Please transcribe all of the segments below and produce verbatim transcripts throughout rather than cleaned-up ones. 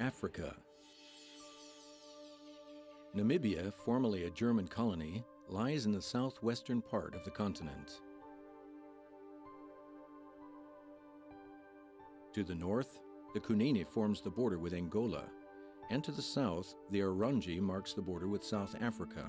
Africa. Namibia, formerly a German colony, lies in the southwestern part of the continent. To the north, the Kunene forms the border with Angola, and to the south, the Arangi marks the border with South Africa.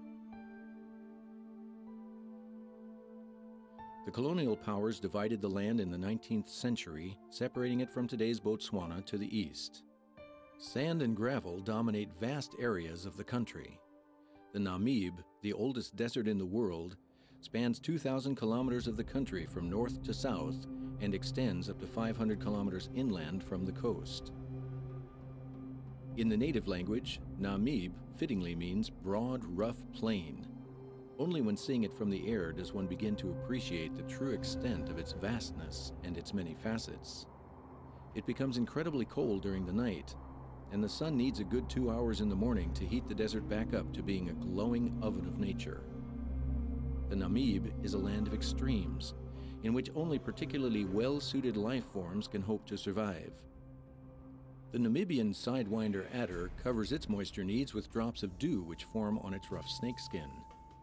The colonial powers divided the land in the nineteenth century, separating it from today's Botswana to the east. Sand and gravel dominate vast areas of the country. The Namib, the oldest desert in the world, spans two thousand kilometers of the country from north to south and extends up to five hundred kilometers inland from the coast. In the native language, Namib fittingly means broad, rough plain. Only when seeing it from the air does one begin to appreciate the true extent of its vastness and its many facets. It becomes incredibly cold during the night, and the sun needs a good two hours in the morning to heat the desert back up to being a glowing oven of nature. The Namib is a land of extremes, in which only particularly well-suited life forms can hope to survive. The Namibian sidewinder adder covers its moisture needs with drops of dew which form on its rough snakeskin.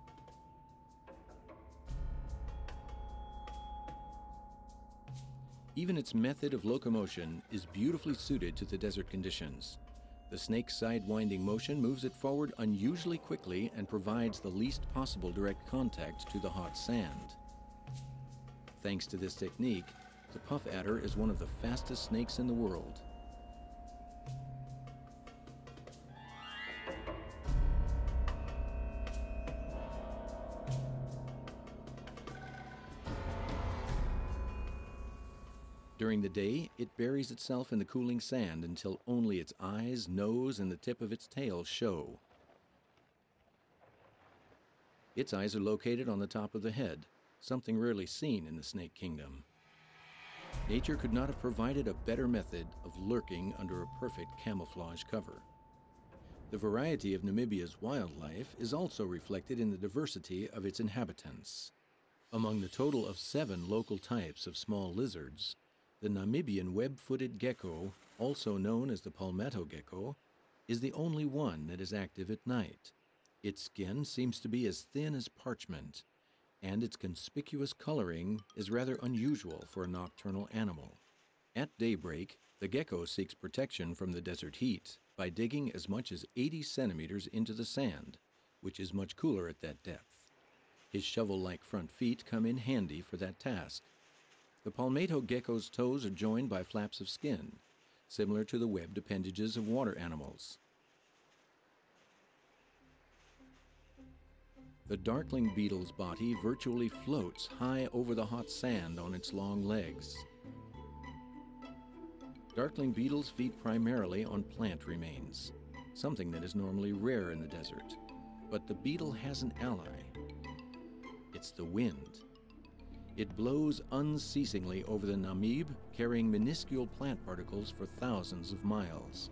Even its method of locomotion is beautifully suited to the desert conditions. The snake's sidewinding motion moves it forward unusually quickly and provides the least possible direct contact to the hot sand. Thanks to this technique, the puff adder is one of the fastest snakes in the world. During the day, it buries itself in the cooling sand until only its eyes, nose, and the tip of its tail show. Its eyes are located on the top of the head, something rarely seen in the snake kingdom. Nature could not have provided a better method of lurking under a perfect camouflage cover. The variety of Namibia's wildlife is also reflected in the diversity of its inhabitants. Among the total of seven local types of small lizards, the Namibian web-footed gecko, also known as the palmetto gecko, is the only one that is active at night. Its skin seems to be as thin as parchment, and its conspicuous coloring is rather unusual for a nocturnal animal. At daybreak, the gecko seeks protection from the desert heat by digging as much as eighty centimeters into the sand, which is much cooler at that depth. His shovel-like front feet come in handy for that task. The palmetto gecko's toes are joined by flaps of skin, similar to the webbed appendages of water animals. The darkling beetle's body virtually floats high over the hot sand on its long legs. Darkling beetles feed primarily on plant remains, something that is normally rare in the desert. But the beetle has an ally. It's the wind. It blows unceasingly over the Namib, carrying minuscule plant particles for thousands of miles.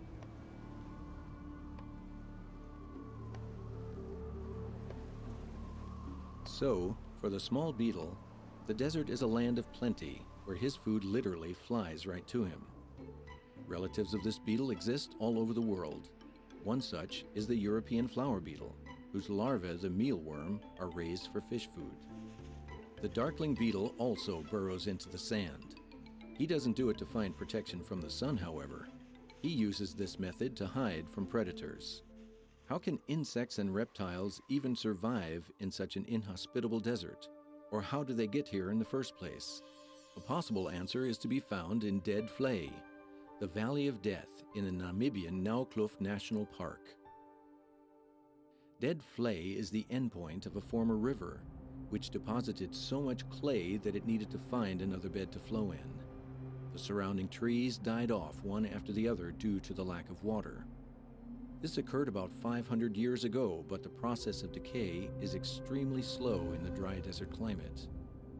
So, for the small beetle, the desert is a land of plenty, where his food literally flies right to him. Relatives of this beetle exist all over the world. One such is the European flower beetle, whose larvae, the mealworm, are raised for fish food. The darkling beetle also burrows into the sand. He doesn't do it to find protection from the sun, however. He uses this method to hide from predators. How can insects and reptiles even survive in such an inhospitable desert? Or how do they get here in the first place? A possible answer is to be found in Dead Vlei, the Valley of Death in the Namibian Naukluft National Park. Dead Vlei is the endpoint of a former river, which deposited so much clay that it needed to find another bed to flow in. The surrounding trees died off one after the other due to the lack of water. This occurred about five hundred years ago, but the process of decay is extremely slow in the dry desert climate.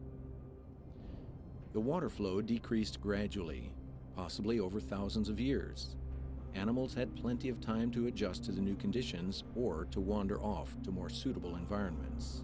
The water flow decreased gradually, possibly over thousands of years. Animals had plenty of time to adjust to the new conditions or to wander off to more suitable environments.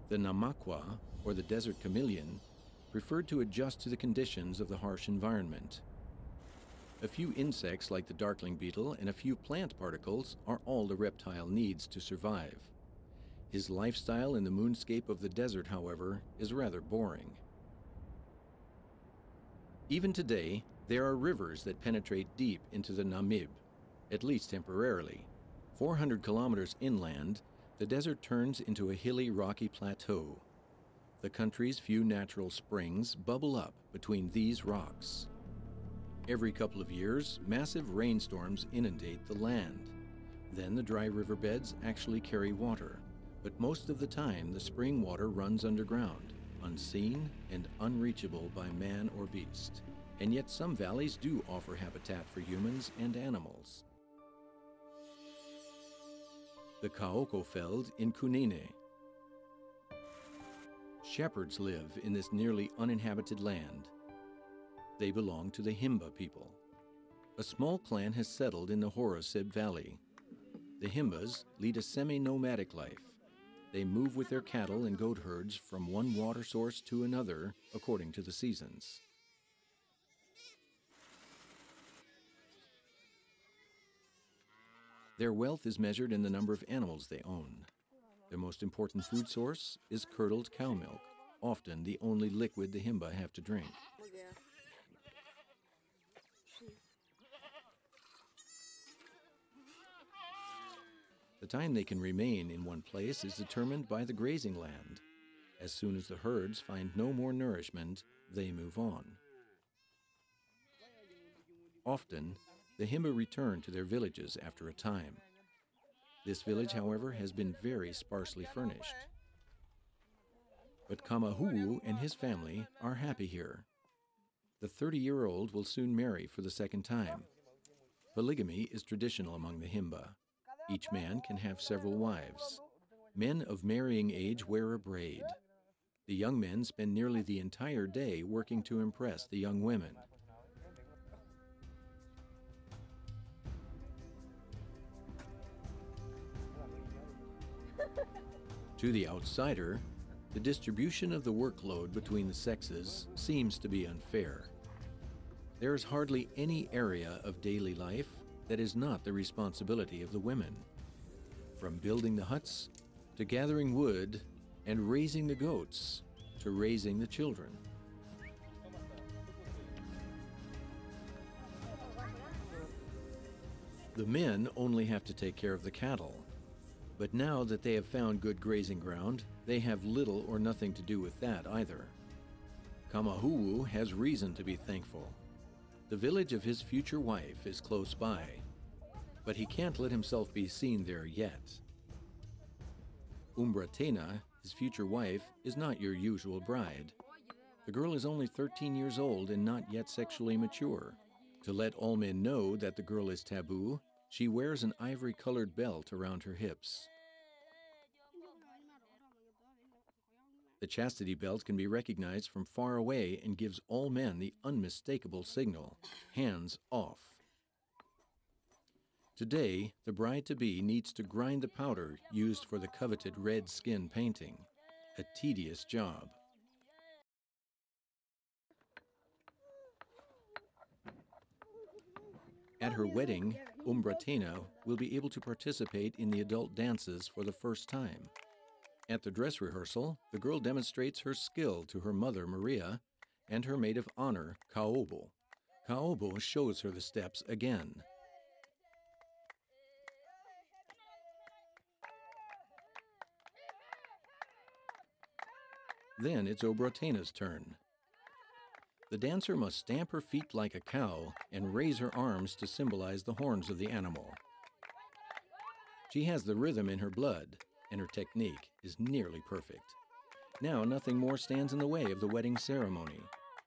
The Namakwa, or the desert chameleon, preferred to adjust to the conditions of the harsh environment. A few insects like the darkling beetle and a few plant particles are all the reptile needs to survive. His lifestyle in the moonscape of the desert, however, is rather boring. Even today, there are rivers that penetrate deep into the Namib, at least temporarily. four hundred kilometers inland, the desert turns into a hilly, rocky plateau. The country's few natural springs bubble up between these rocks. Every couple of years, massive rainstorms inundate the land. Then the dry riverbeds actually carry water, but most of the time the spring water runs underground, unseen and unreachable by man or beast. And yet some valleys do offer habitat for humans and animals. The Kaokofeld in Kunene. Shepherds live in this nearly uninhabited land. They belong to the Himba people. A small clan has settled in the Horosib Valley. The Himbas lead a semi-nomadic life. They move with their cattle and goat herds from one water source to another according to the seasons. Their wealth is measured in the number of animals they own. Their most important food source is curdled cow milk, often the only liquid the Himba have to drink. The time they can remain in one place is determined by the grazing land. As soon as the herds find no more nourishment, they move on. Often, the Himba return to their villages after a time. This village, however, has been very sparsely furnished. But Kamahu'u and his family are happy here. The thirty-year-old will soon marry for the second time. Polygamy is traditional among the Himba. Each man can have several wives. Men of marrying age wear a braid. The young men spend nearly the entire day working to impress the young women. To the outsider, the distribution of the workload between the sexes seems to be unfair. There is hardly any area of daily life that is not the responsibility of the women. From building the huts, to gathering wood, and raising the goats, to raising the children. The men only have to take care of the cattle. But now that they have found good grazing ground, they have little or nothing to do with that either. Kamahu'u has reason to be thankful. The village of his future wife is close by, but he can't let himself be seen there yet. Umbratena, his future wife, is not your usual bride. The girl is only thirteen years old and not yet sexually mature. To let all men know that the girl is taboo, she wears an ivory-colored belt around her hips. The chastity belt can be recognized from far away and gives all men the unmistakable signal, hands off. Today, the bride-to-be needs to grind the powder used for the coveted red skin painting, a tedious job. At her wedding, Umbratena will be able to participate in the adult dances for the first time. At the dress rehearsal, the girl demonstrates her skill to her mother, Maria, and her maid of honor, Kaobo. Kaobo shows her the steps again. Then it's Umbratina's turn. The dancer must stamp her feet like a cow and raise her arms to symbolize the horns of the animal. She has the rhythm in her blood, and her technique is nearly perfect. Now nothing more stands in the way of the wedding ceremony.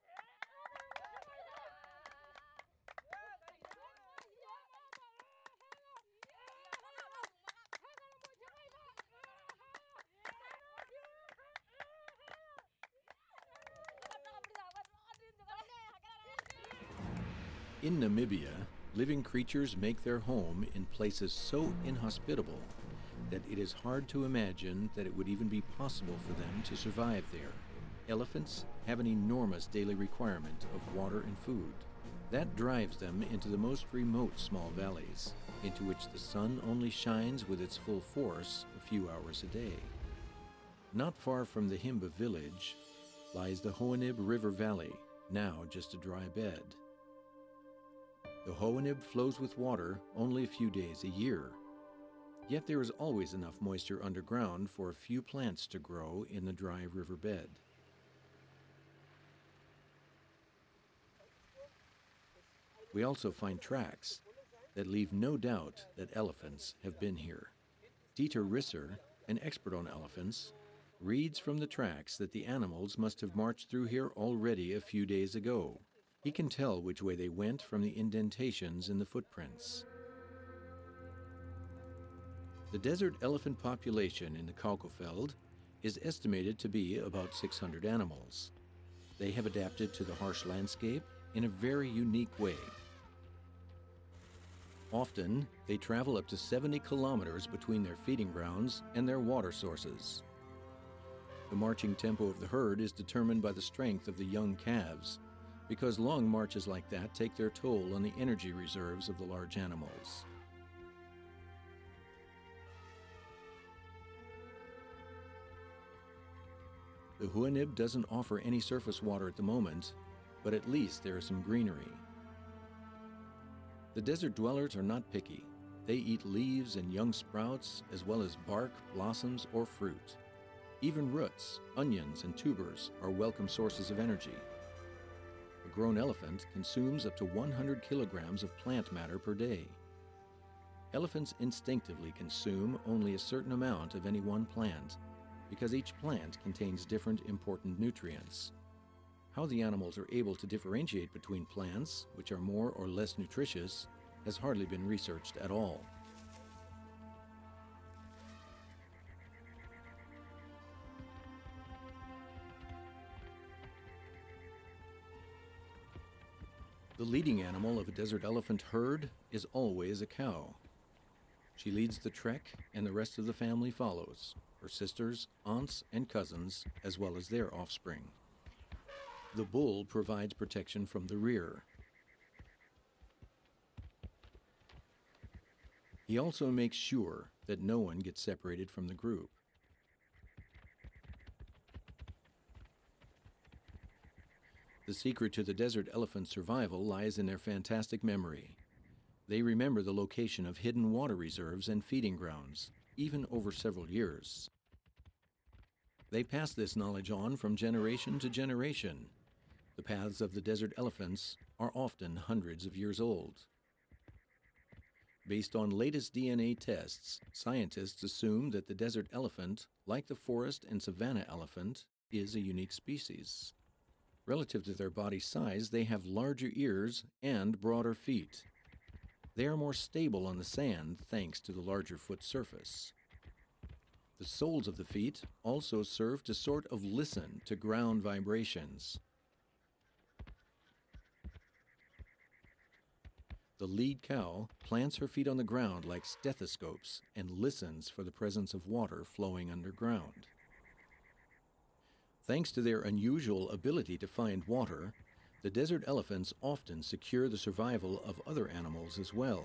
In Namibia, living creatures make their home in places so inhospitable that it is hard to imagine that it would even be possible for them to survive there. Elephants have an enormous daily requirement of water and food. That drives them into the most remote small valleys, into which the sun only shines with its full force a few hours a day. Not far from the Himba village lies the Hoanib River Valley, now just a dry bed. The Hoanib flows with water only a few days a year, yet there is always enough moisture underground for a few plants to grow in the dry riverbed. We also find tracks that leave no doubt that elephants have been here. Dieter Risser, an expert on elephants, reads from the tracks that the animals must have marched through here already a few days ago. He can tell which way they went from the indentations in the footprints. The desert elephant population in the Kaukofeld is estimated to be about six hundred animals. They have adapted to the harsh landscape in a very unique way. Often, they travel up to seventy kilometers between their feeding grounds and their water sources. The marching tempo of the herd is determined by the strength of the young calves, because long marches like that take their toll on the energy reserves of the large animals. The Hoanib doesn't offer any surface water at the moment, but at least there is some greenery. The desert dwellers are not picky. They eat leaves and young sprouts, as well as bark, blossoms, or fruit. Even roots, onions, and tubers are welcome sources of energy. A grown elephant consumes up to one hundred kilograms of plant matter per day. Elephants instinctively consume only a certain amount of any one plant, because each plant contains different important nutrients. How the animals are able to differentiate between plants, which are more or less nutritious, has hardly been researched at all. The leading animal of a desert elephant herd is always a cow. She leads the trek, and the rest of the family follows, her sisters, aunts, and cousins, as well as their offspring. The bull provides protection from the rear. He also makes sure that no one gets separated from the group. The secret to the desert elephant's survival lies in their fantastic memory. They remember the location of hidden water reserves and feeding grounds, even over several years. They pass this knowledge on from generation to generation. The paths of the desert elephants are often hundreds of years old. Based on latest D N A tests, scientists assume that the desert elephant, like the forest and savanna elephant, is a unique species. Relative to their body size, they have larger ears and broader feet. They are more stable on the sand thanks to the larger foot surface. The soles of the feet also serve to sort of listen to ground vibrations. The lead cow plants her feet on the ground like stethoscopes and listens for the presence of water flowing underground. Thanks to their unusual ability to find water, the desert elephants often secure the survival of other animals as well.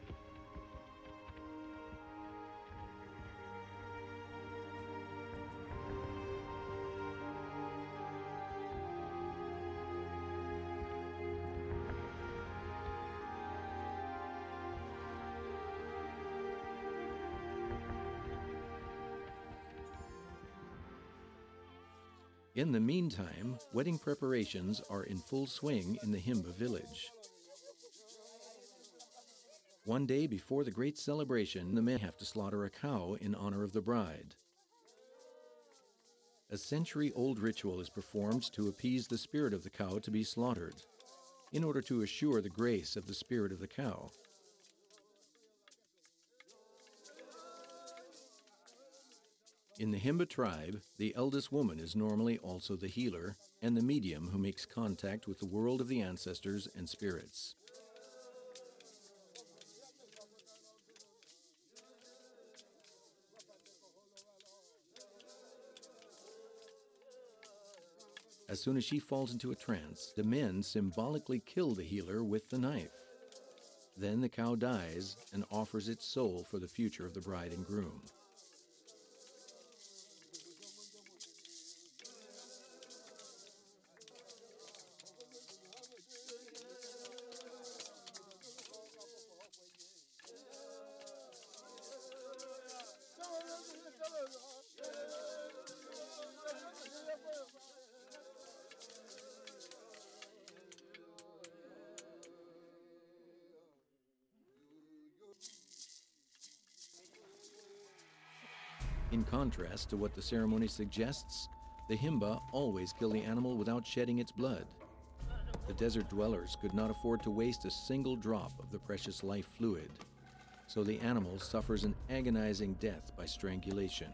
In the meantime, wedding preparations are in full swing in the Himba village. One day before the great celebration, the men have to slaughter a cow in honor of the bride. A century-old ritual is performed to appease the spirit of the cow to be slaughtered, in order to assure the grace of the spirit of the cow. In the Himba tribe, the eldest woman is normally also the healer and the medium who makes contact with the world of the ancestors and spirits. As soon as she falls into a trance, the men symbolically kill the healer with the knife. Then the cow dies and offers its soul for the future of the bride and groom. In contrast to what the ceremony suggests, the Himba always kill the animal without shedding its blood. The desert dwellers could not afford to waste a single drop of the precious life fluid, so the animal suffers an agonizing death by strangulation.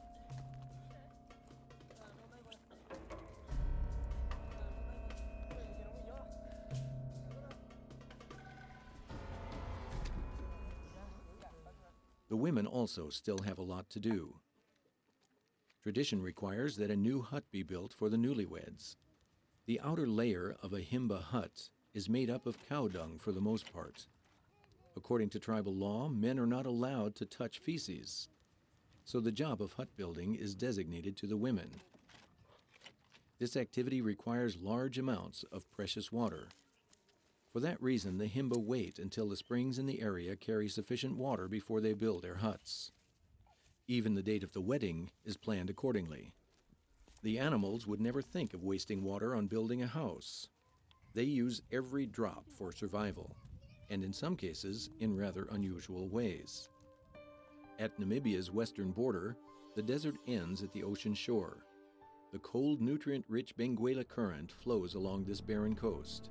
The women also still have a lot to do. Tradition requires that a new hut be built for the newlyweds. The outer layer of a Himba hut is made up of cow dung for the most part. According to tribal law, men are not allowed to touch feces, so the job of hut building is designated to the women. This activity requires large amounts of precious water. For that reason, the Himba wait until the springs in the area carry sufficient water before they build their huts. Even the date of the wedding is planned accordingly. The animals would never think of wasting water on building a house. They use every drop for survival, and in some cases, in rather unusual ways. At Namibia's western border, the desert ends at the ocean shore. The cold, nutrient-rich Benguela Current flows along this barren coast.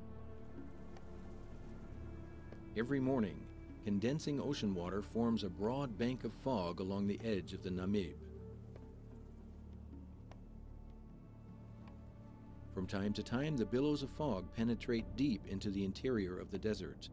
Every morning, condensing ocean water forms a broad bank of fog along the edge of the Namib. From time to time, the billows of fog penetrate deep into the interior of the desert.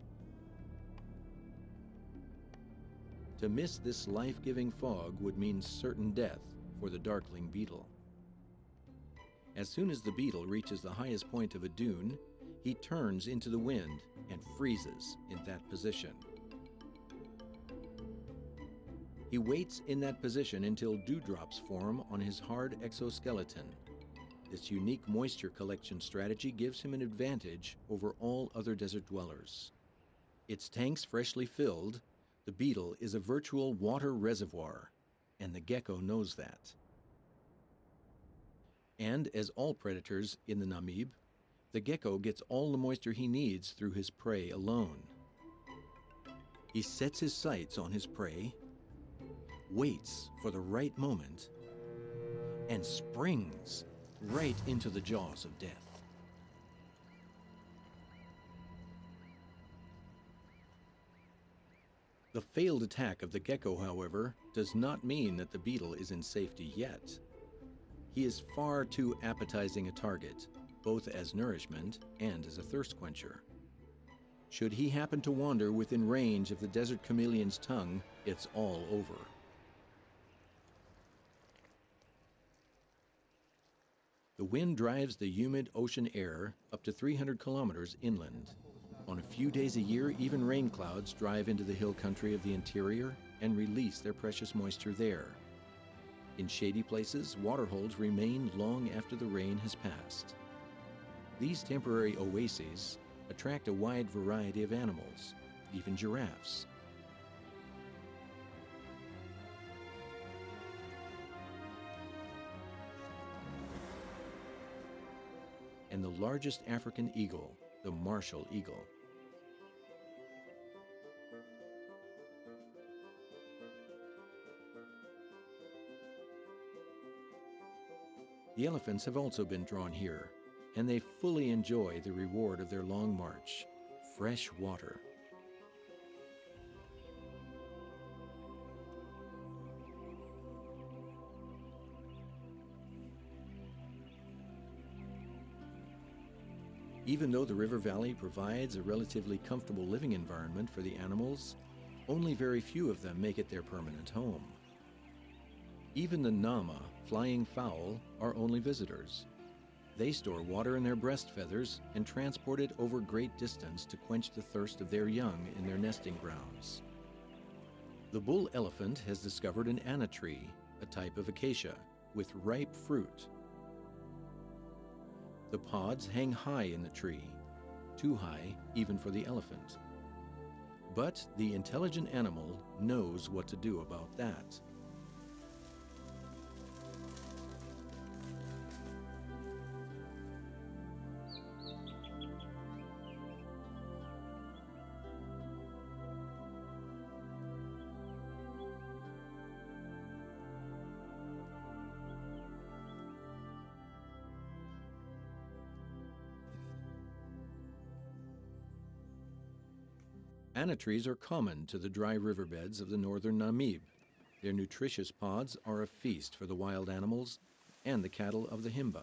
To miss this life-giving fog would mean certain death for the darkling beetle. As soon as the beetle reaches the highest point of a dune, he turns into the wind and freezes in that position. He waits in that position until dewdrops form on his hard exoskeleton. This unique moisture collection strategy gives him an advantage over all other desert dwellers. Its tanks freshly filled, the beetle is a virtual water reservoir, and the gecko knows that. And as all predators in the Namib, the gecko gets all the moisture he needs through his prey alone. He sets his sights on his prey, waits for the right moment, and springs right into the jaws of death. The failed attack of the gecko, however, does not mean that the beetle is in safety yet. He is far too appetizing a target, both as nourishment and as a thirst quencher. Should he happen to wander within range of the desert chameleon's tongue, it's all over. The wind drives the humid ocean air up to three hundred kilometers inland. On a few days a year, even rain clouds drive into the hill country of the interior and release their precious moisture there. In shady places, waterholes remain long after the rain has passed. These temporary oases attract a wide variety of animals, even giraffes. And the largest African eagle, the martial eagle. The elephants have also been drawn here, and they fully enjoy the reward of their long march, fresh water. Even though the river valley provides a relatively comfortable living environment for the animals, only very few of them make it their permanent home. Even the Nama, flying fowl, are only visitors. They store water in their breast feathers and transport it over great distance to quench the thirst of their young in their nesting grounds. The bull elephant has discovered an anna tree, a type of acacia, with ripe fruit. The pods hang high in the tree, too high even for the elephant. But the intelligent animal knows what to do about that. Anna trees are common to the dry riverbeds of the northern Namib. Their nutritious pods are a feast for the wild animals and the cattle of the Himba.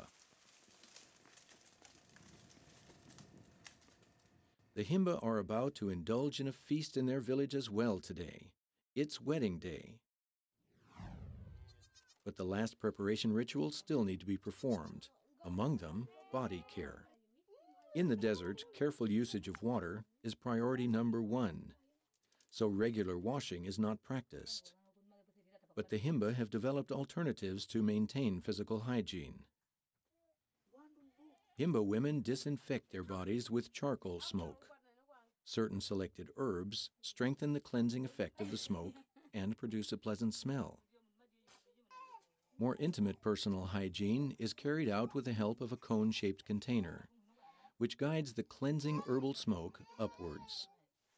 The Himba are about to indulge in a feast in their village as well today. It's wedding day. But the last preparation rituals still need to be performed, among them body care. In the desert, careful usage of water is priority number one, so regular washing is not practiced. But the Himba have developed alternatives to maintain physical hygiene. Himba women disinfect their bodies with charcoal smoke. Certain selected herbs strengthen the cleansing effect of the smoke and produce a pleasant smell. More intimate personal hygiene is carried out with the help of a cone-shaped container, which guides the cleansing herbal smoke upwards.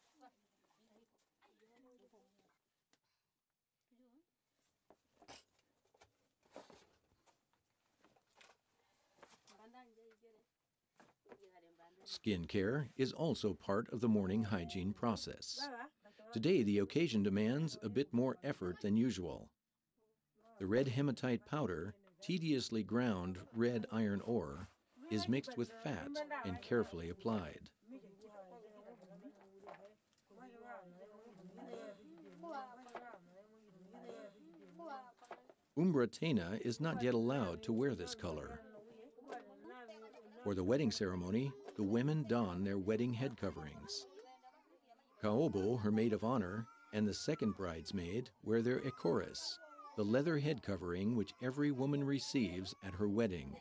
Skin care is also part of the morning hygiene process. Today, the occasion demands a bit more effort than usual. The red hematite powder, tediously ground red iron ore, is mixed with fat and carefully applied. Umbratena is not yet allowed to wear this color. For the wedding ceremony, the women don their wedding head coverings. Kaobo, her maid of honor, and the second bridesmaid wear their ekoris, the leather head covering which every woman receives at her wedding.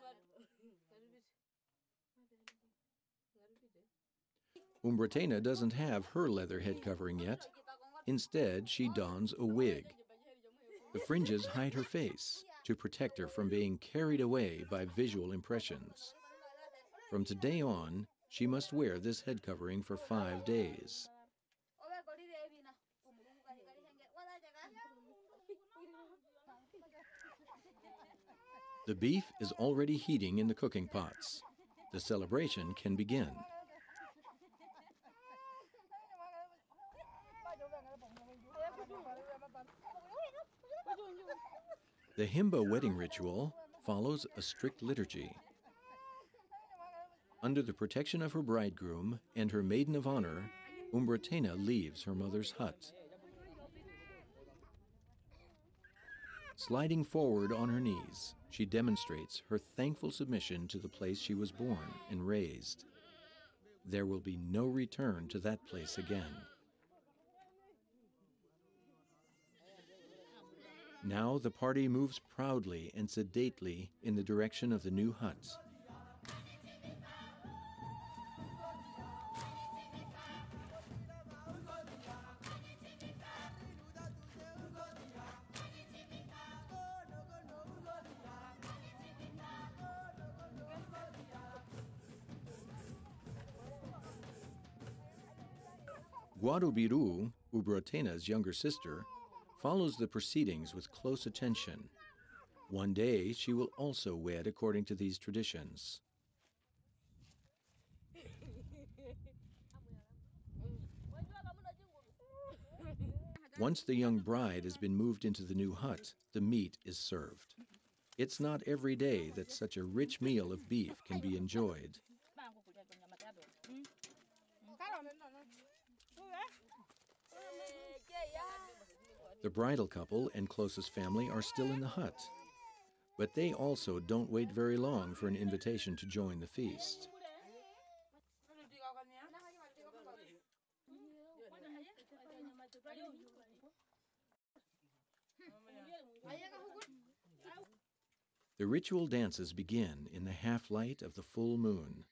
Umbratena doesn't have her leather head covering yet. Instead, she dons a wig. The fringes hide her face to protect her from being carried away by visual impressions. From today on, she must wear this head covering for five days. The beef is already heating in the cooking pots. The celebration can begin. The Himba wedding ritual follows a strict liturgy. Under the protection of her bridegroom and her maiden of honor, Umbratena leaves her mother's hut. Sliding forward on her knees, she demonstrates her thankful submission to the place she was born and raised. There will be no return to that place again. Now the party moves proudly and sedately in the direction of the new hut. Guadubiru, Umbratena's younger sister, follows the proceedings with close attention. One day, she will also wed according to these traditions. Once the young bride has been moved into the new hut, the meat is served. It's not every day that such a rich meal of beef can be enjoyed. The bridal couple and closest family are still in the hut. But they also don't wait very long for an invitation to join the feast. The ritual dances begin in the half-light of the full moon.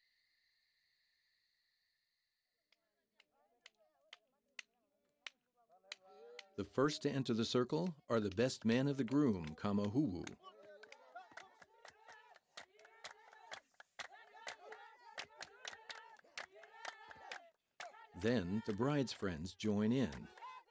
The first to enter the circle are the best men of the groom, Kamahuwu. Then the bride's friends join in.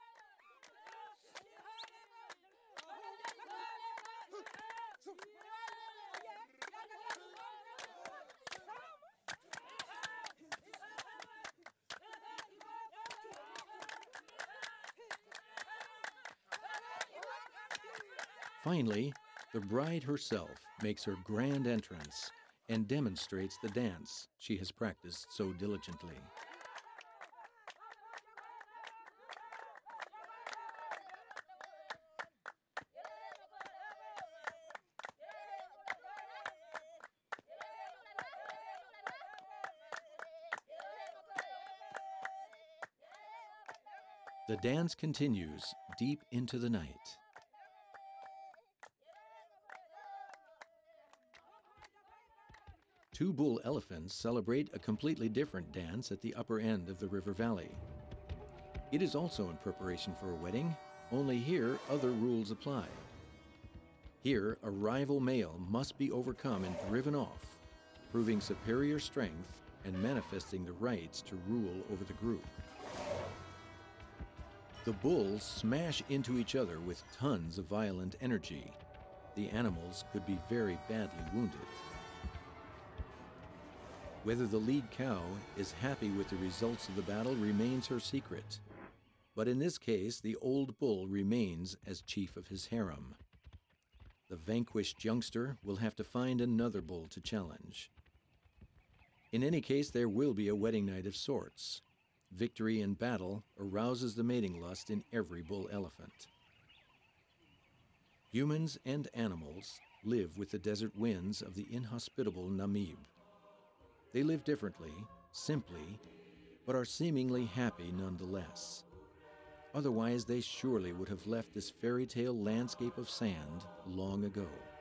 Finally, the bride herself makes her grand entrance and demonstrates the dance she has practiced so diligently. The dance continues deep into the night. Two bull elephants celebrate a completely different dance at the upper end of the river valley. It is also in preparation for a wedding, only here other rules apply. Here, a rival male must be overcome and driven off, proving superior strength and manifesting the rights to rule over the group. The bulls smash into each other with tons of violent energy. The animals could be very badly wounded. Whether the lead cow is happy with the results of the battle remains her secret. But in this case, the old bull remains as chief of his harem. The vanquished youngster will have to find another bull to challenge. In any case, there will be a wedding night of sorts. Victory in battle arouses the mating lust in every bull elephant. Humans and animals live with the desert winds of the inhospitable Namib. They live differently, simply, but are seemingly happy nonetheless. Otherwise, they surely would have left this fairy tale landscape of sand long ago.